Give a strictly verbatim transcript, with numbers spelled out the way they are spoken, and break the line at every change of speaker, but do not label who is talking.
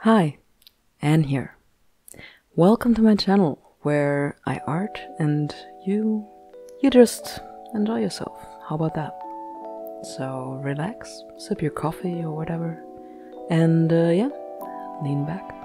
Hi, Anne here. Welcome to my channel where I art and you you just enjoy yourself. How about that? So relax, sip your coffee or whatever, and uh, yeah, lean back.